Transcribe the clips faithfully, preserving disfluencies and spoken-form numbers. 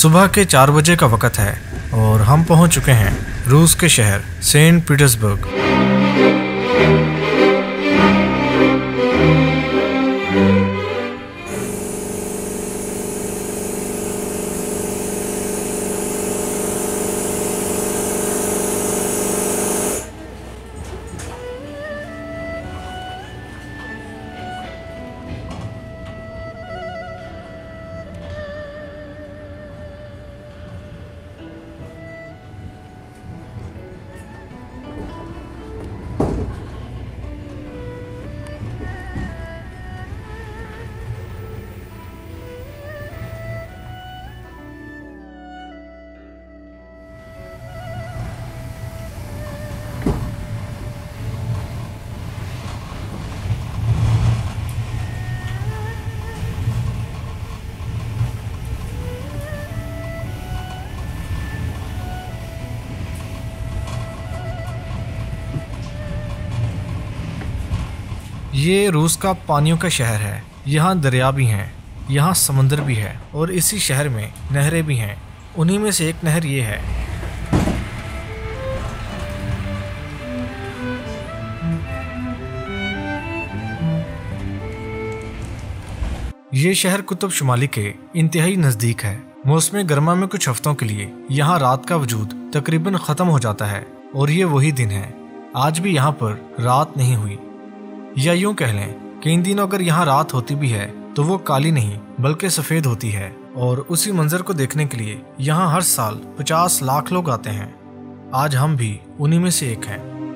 صبح کے چار بجے کا وقت ہے اور ہم پہنچ چکے ہیں روس کے شہر سینٹ پیٹرزبرگ۔ یہ روس کا پانیوں کا شہر ہے۔ یہاں دریا بھی ہیں، یہاں سمندر بھی ہے اور اسی شہر میں نہریں بھی ہیں۔ انہی میں سے ایک نہر یہ ہے۔ یہ شہر قطب شمالی کے انتہائی نزدیک ہے۔ موسم گرما میں کچھ ہفتوں کے لیے یہاں رات کا وجود تقریباً ختم ہو جاتا ہے اور یہ وہی دن ہے۔ آج بھی یہاں پر رات نہیں ہوئی، یا یوں کہہ لیں کہ ان دنوں اگر یہاں رات ہوتی بھی ہے تو وہ کالی نہیں بلکہ سفید ہوتی ہے، اور اسی منظر کو دیکھنے کے لیے یہاں ہر سال پچاس لاکھ لوگ آتے ہیں۔ آج ہم بھی انہی میں سے ایک ہیں۔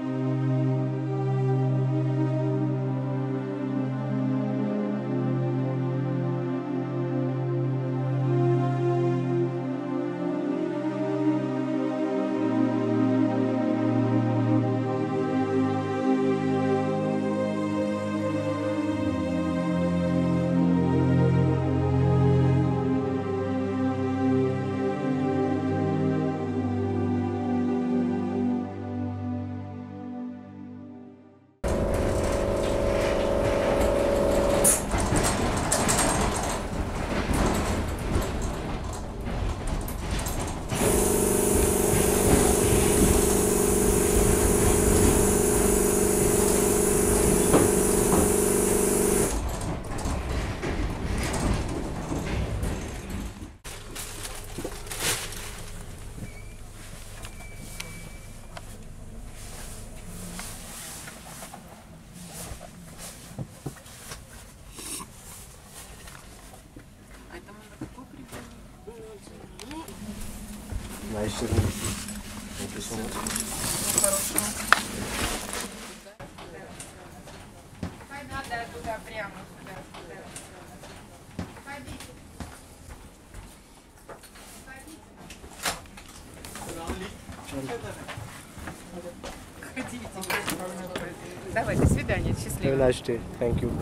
Давай, до свидания, счастливо. Have a nice day. Thank you.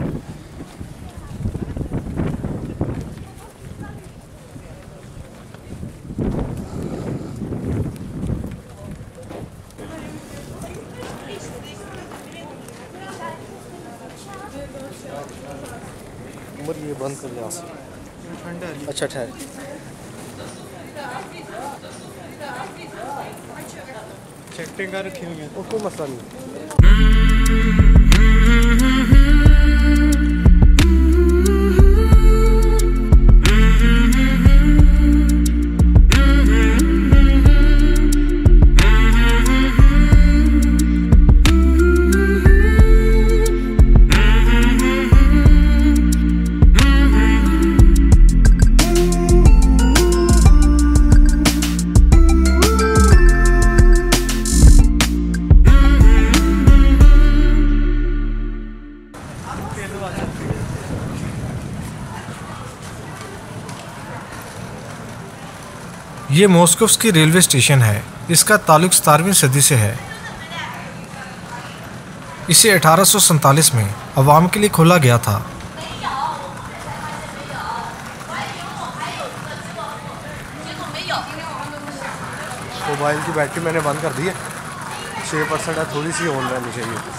عمر یہ بند کر لیں آسان۔ اچھا ٹھہر۔ چیکنگ کر رکھی ہوئی ہے، کوئی مسئلہ نہیں۔ یہ ماسکوس کی ریلوے اسٹیشن ہے۔ اس کا تعلق ستارہویں صدی سے ہے۔ اسے اٹھارہ سو سینتالیس میں عوام کے لیے کھولا گیا تھا۔ موبائل کی بیٹری میں نے بند کر دی ہے، چھ پرسنٹ ہے، تھوڑی سی آن رہنی چاہیے۔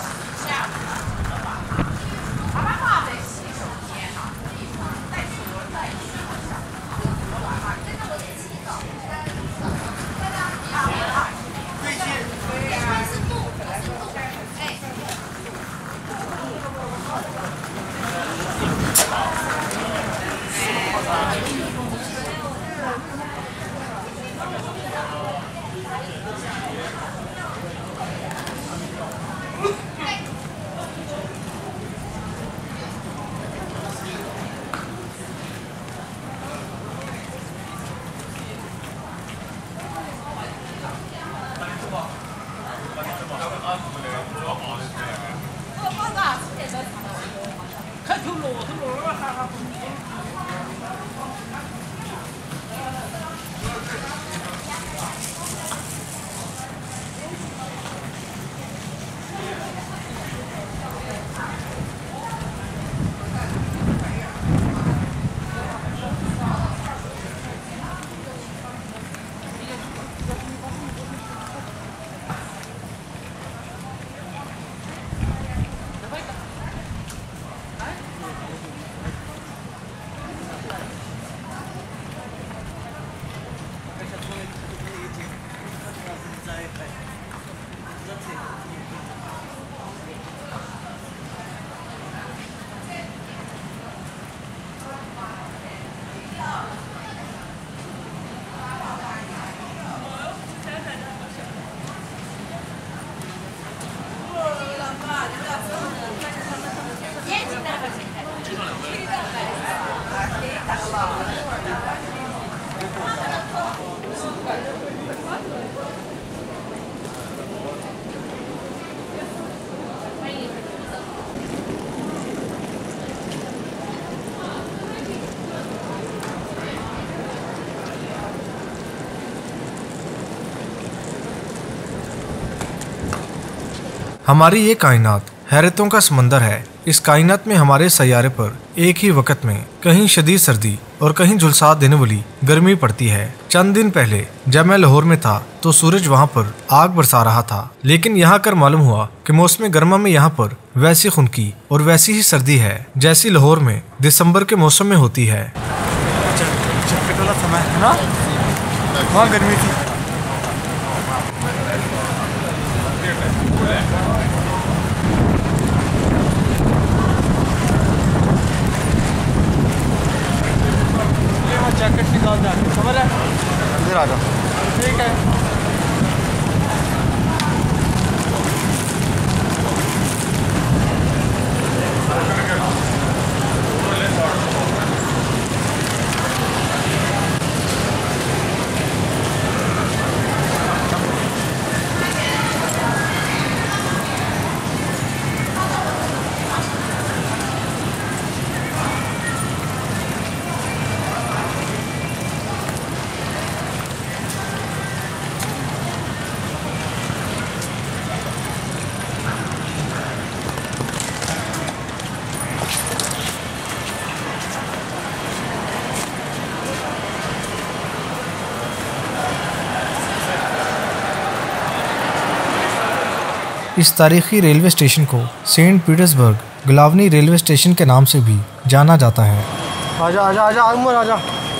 ہماری یہ کائنات حیرتوں کا سمندر ہے۔ اس کائنات میں ہمارے سیارے پر ایک ہی وقت میں کہیں شدید سردی اور کہیں جھلسا دینے والی گرمی پڑتی ہے۔ چند دن پہلے جب میں لاہور میں تھا تو سورج وہاں پر آگ برسا رہا تھا، لیکن یہاں کر معلوم ہوا کہ موسم گرما میں یہاں پر ویسی خنکی اور ویسی ہی سردی ہے جیسی لاہور میں دسمبر کے موسم میں ہوتی ہے۔ وہاں گرمی تھی۔ جیکٹ نکال دیں، خبر ہے ادھر آ جاؤ۔ ٹھیک ہے۔ اس تاریخی ریلوے اسٹیشن کو سینٹ پیٹرز برگ گلاونی ریلوے اسٹیشن کے نام سے بھی جانا جاتا ہے۔ آجا آجا آجا عمر آجا۔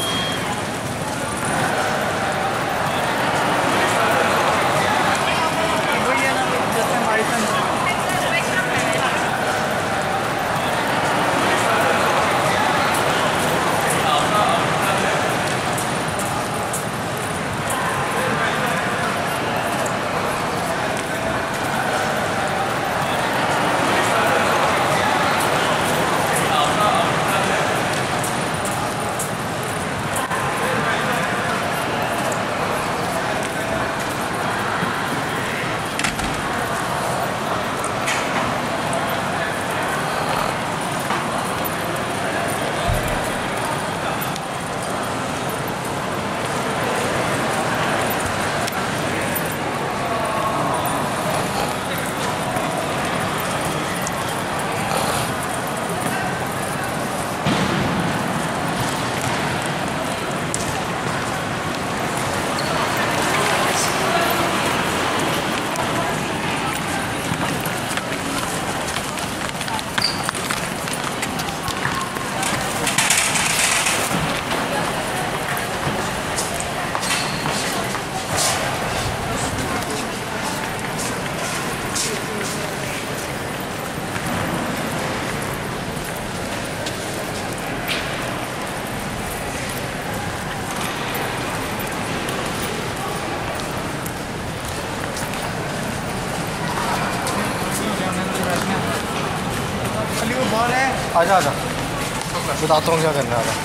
آجا آجا بتاتا ہوں کیا کرنا ہے۔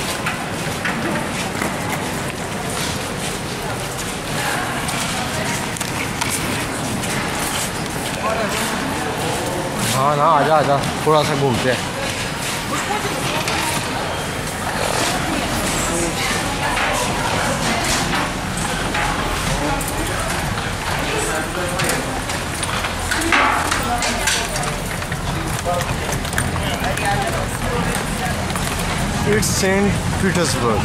ہاں نا آجا آجا تھوڑا سا گھومتے ہیں۔ It's Saint Petersburg.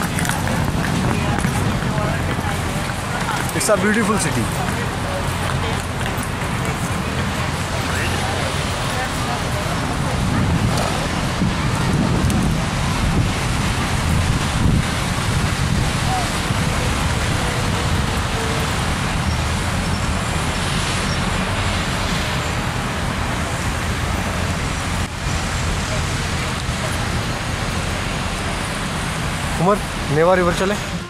It's a beautiful city. عمر نیوا ریور چلے۔